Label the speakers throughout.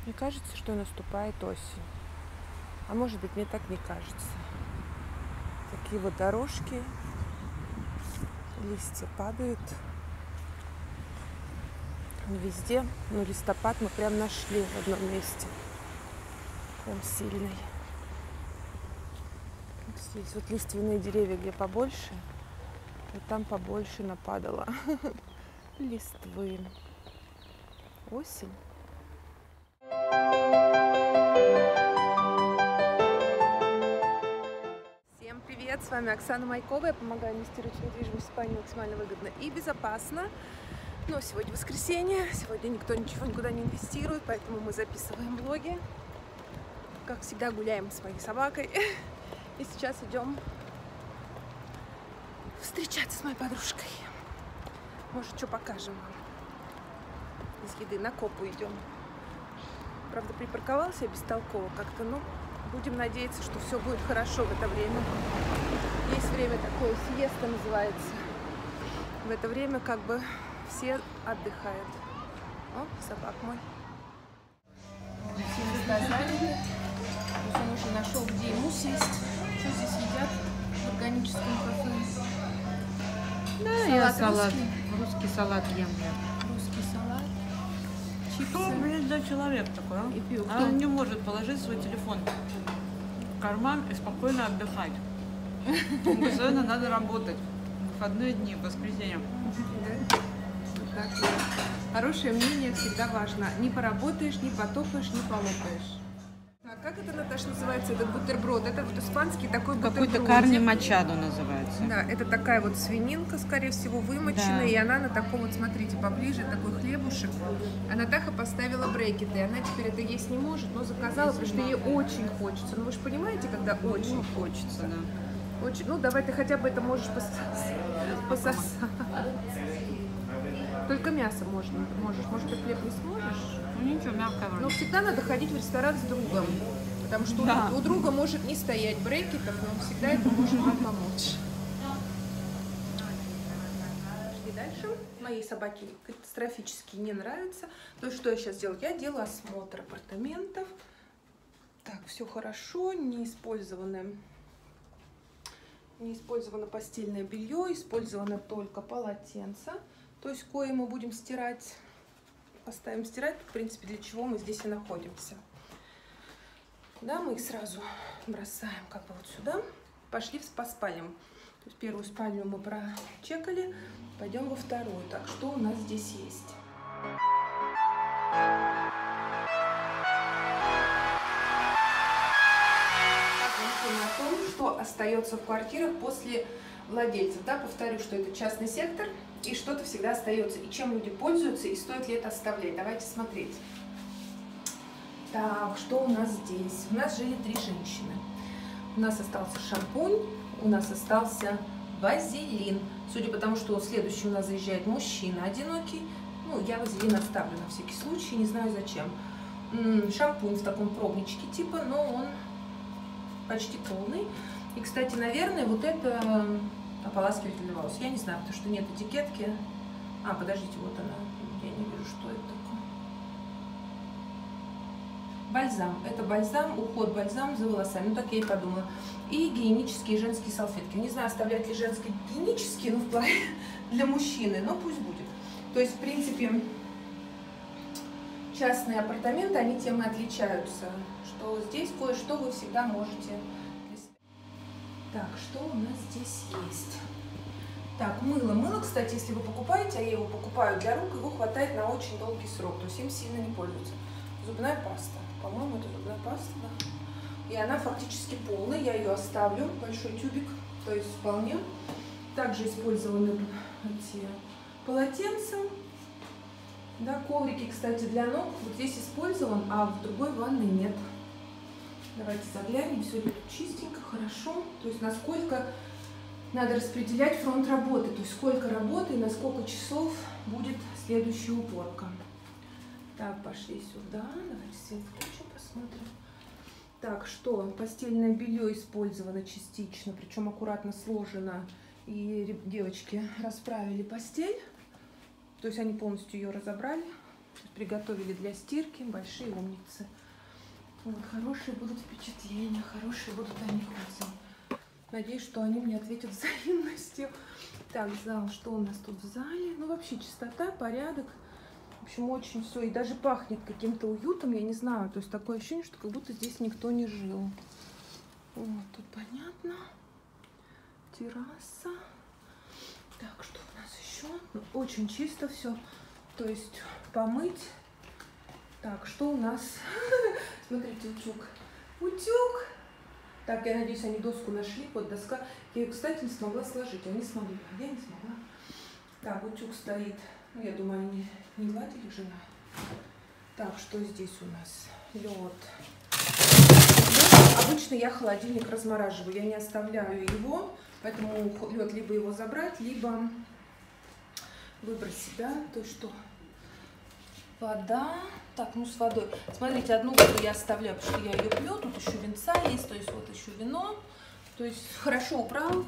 Speaker 1: Мне кажется, что наступает осень. А может быть, мне так не кажется. Такие вот дорожки, листья падают. Везде, но листопад мы прям нашли в одном месте. Прям сильный. Вот здесь вот лиственные деревья, где побольше, вот там побольше нападало листвы. Осень. Всем привет! С вами Оксана Майкова. Я помогаю инвестировать в недвижимость в Испании максимально выгодно и безопасно. Но сегодня воскресенье, сегодня никто ничего никуда не инвестирует, поэтому мы записываем блоги. Как всегда, гуляем с моей собакой. И сейчас идем встречаться с моей подружкой. Может, что покажем вам. Из еды на Копу идем. Правда, припарковался я бестолково как-то, но будем надеяться, что все будет хорошо в это время. Есть время такое, сиеста называется. В это время как бы все отдыхают. О, собак мой. Все места заняты. Он уже нашел, где ему сесть. Что здесь едят в органическом кафе?
Speaker 2: Да, салат. Русский салат ем я.
Speaker 1: Русский салат. Чипсы.
Speaker 2: Что, блин, за человек такой, а?
Speaker 1: И пиво.
Speaker 2: Он не может положить свой телефон в карман и спокойно отдыхать. Ему постоянно надо работать. В выходные дни, в воскресенье.
Speaker 1: Да? Вот так вот. Хорошее мнение всегда важно. Не поработаешь, не потопаешь, не полопаешь. А как это, Наташа, называется, этот бутерброд? Это вот испанский такой бутерброд.
Speaker 2: Какой-то карни мачадо называется.
Speaker 1: Да, это такая вот свининка, скорее всего, вымоченная. Да. И она на таком вот, смотрите, поближе, такой хлебушек. А Натаха поставила брекеты. И она теперь это есть не может, но заказала, потому что ей очень хочется. Ну вы же понимаете, когда очень хочется.
Speaker 2: Да.
Speaker 1: Очень. Ну давай ты хотя бы это можешь пососать. Только мясо можешь. Может, ты хлеб не сможешь?
Speaker 2: Ну ничего, мягко.
Speaker 1: Но всегда надо ходить в ресторан с другом. Потому что да, у друга может не стоять брекетов, но он всегда это может вам помочь. Пошли дальше. Моей собаке катастрофически не нравится. То есть, что я сейчас делаю? Я делаю осмотр апартаментов. Так, все хорошо, не использовано постельное белье, использовано только полотенце. То есть, кое мы будем стирать, поставим стирать, в принципе, для чего мы здесь и находимся. Да, мы их сразу бросаем как бы вот сюда. Пошли по спальням. То есть первую спальню мы прочекали, пойдем во вторую. Так, что у нас здесь есть? О том, что остается в квартирах после владельцев. Да, повторю, что это частный сектор, и что-то всегда остается. И чем люди пользуются, и стоит ли это оставлять. Давайте смотреть. Так, что у нас здесь? У нас жили 3 женщины. У нас остался шампунь, у нас остался вазелин. Судя по тому, что следующий у нас заезжает мужчина одинокий, ну, я вазелин оставлю на всякий случай, не знаю зачем. Шампунь в таком пробничке типа, но он почти полный. И, кстати, наверное, вот это ополаскиватель для волос. Я не знаю, потому что нет этикетки. А, подождите, вот она. Я не вижу, что это такое. Бальзам. Это бальзам, уход бальзам за волосами. Ну, так я и подумала. И гигиенические женские салфетки. Не знаю, оставлять ли женские гигиенические, ну, в плане для мужчины, но пусть будет. То есть, в принципе, частные апартаменты, они тем и отличаются, что здесь кое-что вы всегда можете. Так, что у нас здесь есть? Так, мыло. Мыло, кстати, если вы покупаете, а я его покупаю для рук, его хватает на очень долгий срок, то есть им сильно не пользуются. Зубная паста. По-моему, это зубная паста, да. И она фактически полная, я ее оставлю, большой тюбик, то есть вполне. Также использованы эти полотенца. Да, коврики, кстати, для ног вот здесь использован, а в другой ванной нет. Давайте заглянем, все тут чистенько, хорошо. То есть насколько надо распределять фронт работы, то есть сколько работы и на сколько часов будет следующая уборка. Так, пошли сюда, давайте свет включим, посмотрим. Так, что? Постельное белье использовано частично, причем аккуратно сложено, и девочки расправили постель. То есть они полностью ее разобрали, Приготовили для стирки, большие умницы. Вот, хорошие будут впечатления, хорошие будут они отзывы. Надеюсь, что они мне ответят взаимностью. Так, зал, что у нас тут в зале? Ну, вообще чистота, порядок. В общем, очень все. И даже пахнет каким-то уютом, я не знаю. То есть такое ощущение, что как будто здесь никто не жил. Вот, тут понятно. Терраса. Так, что у нас еще? Ну, очень чисто все. То есть помыть. Так, что у нас? Смотрите, утюг. Утюг. Так, я надеюсь, они доску нашли. Вот доска. Я ее, кстати, не смогла сложить. Они смогли. А я не смогла. Так, утюг стоит. Ну, я думаю, они не гладили жена. Так, что здесь у нас? Лед. Обычно я холодильник размораживаю. Я не оставляю его. Поэтому лед либо его забрать, либо выбросить, да? То есть что? Вода. Так, ну с водой. Смотрите, одну воду я оставляю, потому что я ее пью. Тут еще винца есть, то есть вот еще вино. То есть хорошо убрал.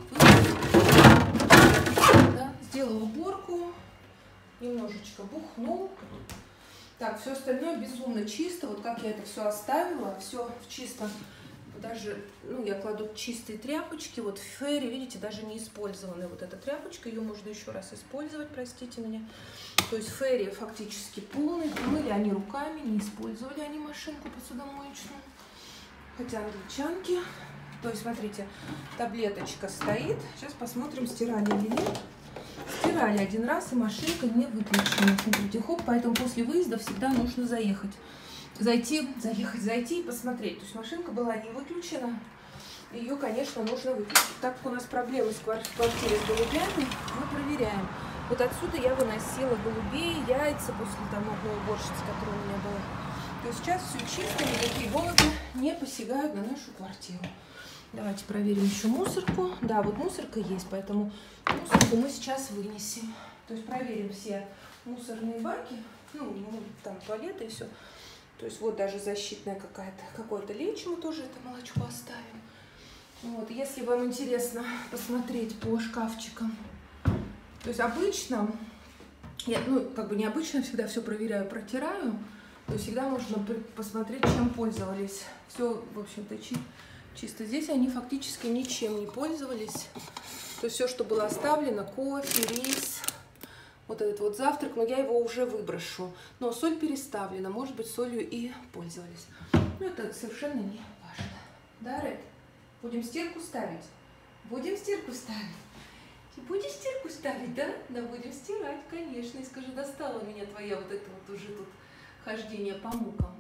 Speaker 1: Да, сделал уборку. Немножечко бухнул. Так, все остальное безумно чисто. Вот как я это все оставила. Все чисто. Даже, ну, я кладу чистые тряпочки. Вот в Фейри, видите, даже не использованная вот эта тряпочка. Ее можно еще раз использовать, простите меня. То есть Фейри фактически полный. Мыли они руками, не использовали они машинку посудомоечную. Хотя англичанки. То есть, смотрите, таблеточка стоит. Сейчас посмотрим, стирали или нет. Стирали один раз, и машинка не выключена. Смотрите, хоп, поэтому после выезда всегда нужно заехать. Зайти и посмотреть. То есть машинка была не выключена. Ее, конечно, нужно выключить. Так как у нас проблемы в квартире с голубями, мы проверяем. Вот отсюда я выносила голубей, яйца после там одной уборщицы, которая у меня была. То есть сейчас все чисто, никакие голуби не посягают на нашу квартиру. Давайте проверим еще мусорку. Да, вот мусорка есть, поэтому мусорку мы сейчас вынесем. То есть проверим все мусорные баки, ну там туалеты и все. То есть вот даже защитная какое-то лечо мы тоже это молочко оставим. Вот, если вам интересно посмотреть по шкафчикам, то есть обычно, я, ну как бы необычно, всегда все проверяю, протираю, то есть всегда можно посмотреть, чем пользовались. Все, в общем-то, чисто. Здесь они фактически ничем не пользовались. То есть все, что было оставлено, кофе, рис, вот этот вот завтрак, но я его уже выброшу. Но соль переставлена, может быть, солью и пользовались. Но это совершенно не важно. Да, Ред? Будем стирку ставить? Будем стирку ставить? Ты будешь стирку ставить, да? Да, будем стирать, конечно. И скажи, достала меня твоя вот это вот уже тут хождение по мукам.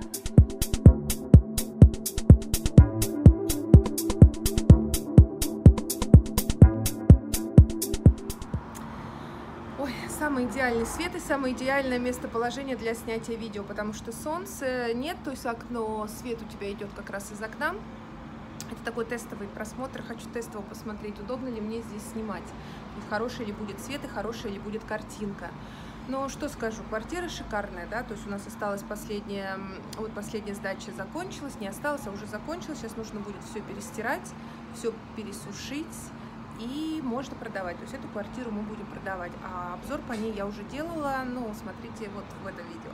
Speaker 1: Самый идеальный свет и самое идеальное местоположение для снятия видео, потому что солнца нет, то есть окно, свет у тебя идет как раз из окна. Это такой тестовый просмотр, хочу тестово посмотреть, удобно ли мне здесь снимать, хороший ли будет свет и хорошая ли будет картинка. Но что скажу, квартира шикарная, да, то есть у нас осталась последняя сдача закончилась, не осталось, а уже закончилась, сейчас нужно будет все перестирать, все пересушить. И можно продавать, то есть эту квартиру мы будем продавать, а обзор по ней я уже делала, ну, смотрите вот в этом видео.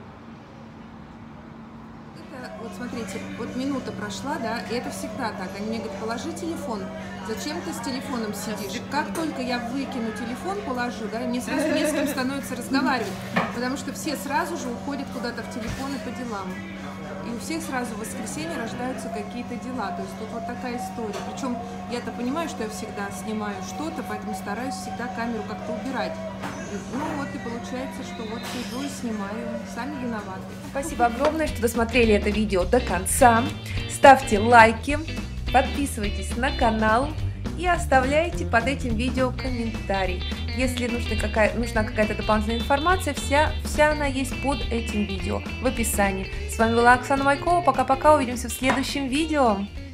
Speaker 1: Вот смотрите, вот минута прошла, да, и это всегда так, они мне говорят, положи телефон, зачем ты с телефоном сидишь? Как только я выкину телефон, положу, да, мне сразу не с кем становится разговаривать, потому что все сразу же уходят куда-то в телефон и по делам. И у всех сразу в воскресенье рождаются какие-то дела. То есть тут вот такая история. Причем я-то понимаю, что я всегда снимаю что-то, поэтому стараюсь всегда камеру как-то убирать. Ну вот и получается, что вот сижу и снимаю. Сами виноваты.
Speaker 3: Спасибо огромное, что досмотрели это видео до конца. Ставьте лайки, подписывайтесь на канал и оставляйте под этим видео комментарий. Если нужна какая-то дополнительная информация, вся она есть под этим видео в описании. С вами была Оксана Майкова. Пока-пока, увидимся в следующем видео.